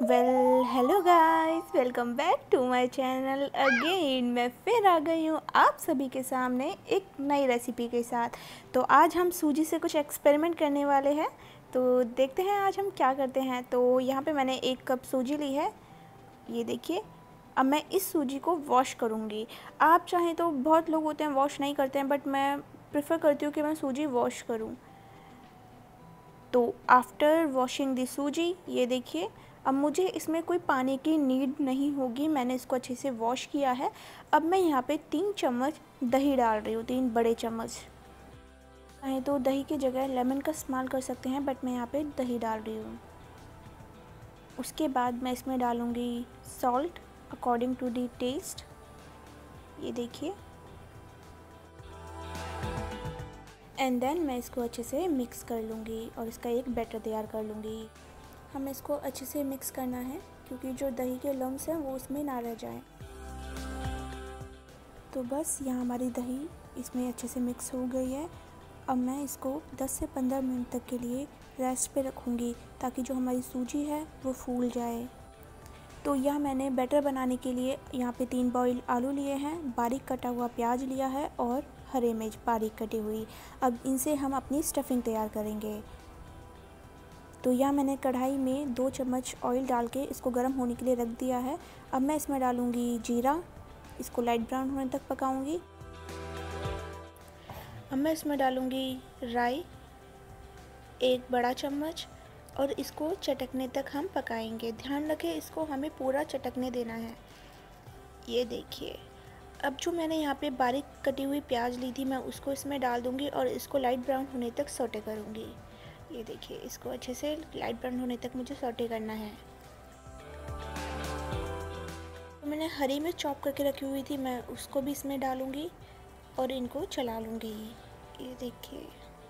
Well hello guys, welcome back to my channel again. मैं फिर आ गई हूँ आप सभी के सामने एक नई रेसिपी के साथ। तो आज हम सूजी से कुछ एक्सपेरिमेंट करने वाले हैं। तो देखते हैं आज हम क्या करते हैं। तो यहाँ पे मैंने 1 कप सूजी ली है, ये देखिए। अब मैं इस सूजी को वॉश करूँगी। आप चाहें तो, बहुत लोग होते हैं वॉश नहीं करते हैं, बट मैं प्रेफर करती हूँ कि मैं सूजी वॉश करूँ। तो आफ्टर वॉशिंग दी सूजी, ये देखिए, अब मुझे इसमें कोई पानी की नीड नहीं होगी। मैंने इसको अच्छे से वॉश किया है। अब मैं यहाँ पे 3 चम्मच दही डाल रही हूँ, 3 बड़े चम्मच। चाहे तो दही की जगह लेमन का इस्तेमाल कर सकते हैं, बट मैं यहाँ पे दही डाल रही हूँ। उसके बाद मैं इसमें डालूँगी salt according to the taste, ये देखिए। एंड देन मैं इसको अच्छे से मिक्स कर लूँगी और इसका एक बैटर तैयार कर लूँगी। हमें इसको अच्छे से मिक्स करना है क्योंकि जो दही के लम्स हैं वो उसमें ना रह जाएं। तो बस यहाँ हमारी दही इसमें अच्छे से मिक्स हो गई है। अब मैं इसको 10 से 15 मिनट तक के लिए रेस्ट पे रखूँगी ताकि जो हमारी सूजी है वो फूल जाए। तो यह मैंने बैटर बनाने के लिए यहाँ पे 3 बॉइल आलू लिए हैं, बारीक कटा हुआ प्याज लिया है और हरी मिर्च बारीक कटी हुई। अब इनसे हम अपनी स्टफिंग तैयार करेंगे। तो यह मैंने कढ़ाई में 2 चम्मच ऑयल डाल के इसको गर्म होने के लिए रख दिया है। अब मैं इसमें डालूँगी जीरा, इसको लाइट ब्राउन होने तक पकाऊंगी। अब मैं इसमें डालूँगी राई, 1 बड़ा चम्मच, और इसको चटकने तक हम पकाएंगे। ध्यान रखें, इसको हमें पूरा चटकने देना है। ये देखिए, अब जो मैंने यहाँ पे बारीक कटी हुई प्याज ली थी, मैं उसको इसमें डाल दूँगी और इसको लाइट ब्राउन होने तक सौटे करूँगी। ये देखिए, इसको अच्छे से लाइट ब्राउन होने तक मुझे सौटे करना है। तो मैंने हरी मिर्च चॉप करके रखी हुई थी, मैं उसको भी इसमें डालूँगी और इनको चला लूँगी। ये देखिए,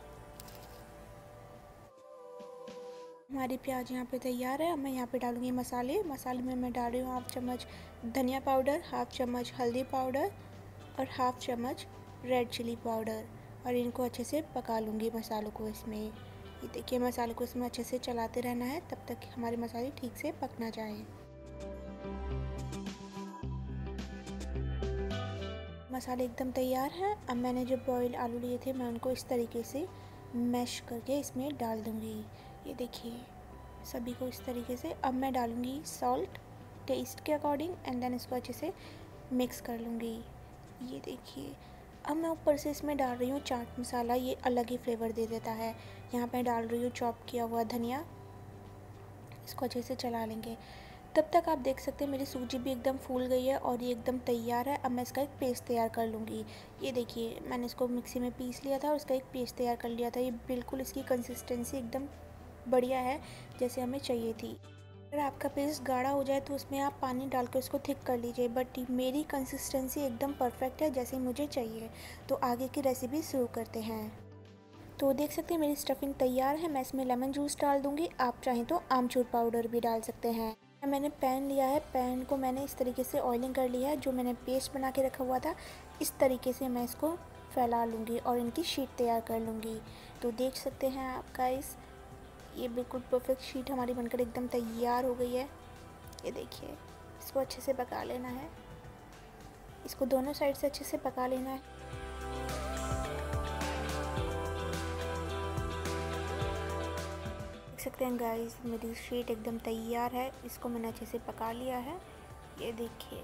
हमारी प्याज यहाँ पे तैयार है। अब मैं यहाँ पे डालूँगी मसाले। मसाले में मैं डाल रही हूँ 1/2 चम्मच धनिया पाउडर, 1/2 चम्मच हल्दी पाउडर और 1/2 चम्मच रेड चिली पाउडर, और इनको अच्छे से पका लूँगी मसालों को इसमें। ये देखिए, मसाले को इसमें अच्छे से चलाते रहना है तब तक हमारे मसाले ठीक से पक ना जाए। मसाले एकदम तैयार हैं। अब मैंने जो बॉयल आलू लिए थे, मैं उनको इस तरीके से मैश करके इसमें डाल दूँगी। ये देखिए, सभी को इस तरीके से। अब मैं डालूँगी सॉल्ट टेस्ट के अकॉर्डिंग एंड देन इसको अच्छे से मिक्स कर लूँगी। ये देखिए, अब मैं ऊपर से इसमें डाल रही हूँ चाट मसाला, ये अलग ही फ्लेवर दे देता है। यहाँ पे डाल रही हूँ चॉप किया हुआ धनिया। इसको अच्छे से चला लेंगे। तब तक आप देख सकते हैं मेरी सूजी भी एकदम फूल गई है और ये एकदम तैयार है। अब मैं इसका एक पेस्ट तैयार कर लूँगी। ये देखिए, मैंने इसको मिक्सी में पीस लिया था और इसका एक पेस्ट तैयार कर लिया था। ये बिल्कुल, इसकी कंसिस्टेंसी एकदम बढ़िया है जैसे हमें चाहिए थी। अगर आपका पेस्ट गाढ़ा हो जाए तो उसमें आप पानी डालकर उसको थिक कर लीजिए, बट मेरी कंसिस्टेंसी एकदम परफेक्ट है जैसे मुझे चाहिए। तो आगे की रेसिपी शुरू करते हैं। तो देख सकते हैं मेरी स्टफिंग तैयार है। मैं इसमें लेमन जूस डाल दूँगी, आप चाहें तो आमचूर पाउडर भी डाल सकते हैं। मैंने पैन लिया है, पैन को मैंने इस तरीके से ऑयलिंग कर लिया है। जो मैंने पेस्ट बना के रखा हुआ था, इस तरीके से मैं इसको फैला लूँगी और इनकी शीट तैयार कर लूँगी। तो देख सकते हैं आप गाइस, ये बिल्कुल परफेक्ट शीट हमारी बनकर एकदम तैयार हो गई है। ये देखिए, इसको अच्छे से पका लेना है, इसको दोनों साइड से अच्छे से पका लेना है। देख सकते हैं गाइस, मेरी शीट एकदम तैयार है। इसको मैंने अच्छे से पका लिया है। ये देखिए,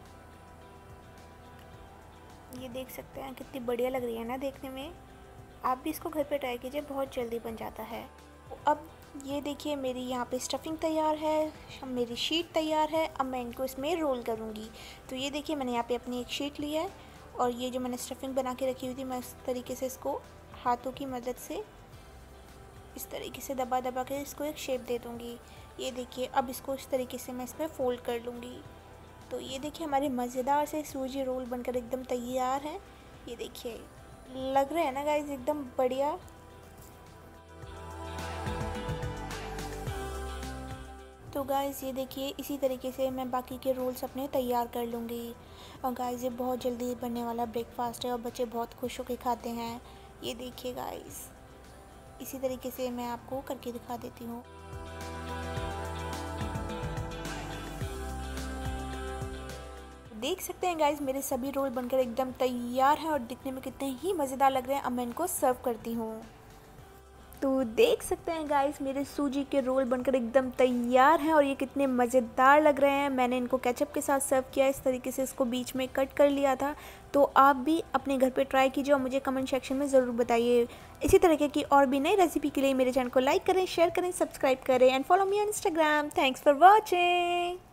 ये देख सकते हैं कितनी बढ़िया लग रही है ना देखने में। आप भी इसको घर पे ट्राई कीजिए, बहुत जल्दी बन जाता है। अब ये देखिए, मेरी यहाँ पे स्टफिंग तैयार है, मेरी शीट तैयार है। अब मैं इनको इसमें रोल करूँगी। तो ये देखिए, मैंने यहाँ पे अपनी एक शीट ली है और ये जो मैंने स्टफिंग बना के रखी हुई थी, मैं इस तरीके से इसको हाथों की मदद से इस तरीके से दबा दबा के इसको एक शेप दे दूँगी। ये देखिए, अब इसको इस तरीके से मैं इसमें फ़ोल्ड कर लूँगी। तो ये देखिए, हमारे मज़ेदार से सूजी रोल बनकर एकदम तैयार है। ये देखिए, लग रहा है ना गाइस एकदम बढ़िया। तो गाइस, ये देखिए, इसी तरीके से मैं बाकी के रोल्स अपने तैयार कर लूँगी। और गाइस, ये बहुत जल्दी बनने वाला ब्रेकफास्ट है और बच्चे बहुत खुश होकर खाते हैं। ये देखिए गाइस, इसी तरीके से मैं आपको करके दिखा देती हूँ। देख सकते हैं गाइस मेरे सभी रोल बनकर एकदम तैयार हैं और दिखने में कितने ही मज़ेदार लग रहे हैं। अब मैं इनको सर्व करती हूँ। तो देख सकते हैं गाइस मेरे सूजी के रोल बनकर एकदम तैयार हैं और ये कितने मज़ेदार लग रहे हैं। मैंने इनको केचप के साथ सर्व किया, इस तरीके से इसको बीच में कट कर लिया था। तो आप भी अपने घर पे ट्राई कीजिए और मुझे कमेंट सेक्शन में ज़रूर बताइए। इसी तरीके की और भी नई रेसिपी के लिए मेरे चैनल को लाइक करें, शेयर करें, सब्सक्राइब करें and follow me on Instagram. Thanks for watching.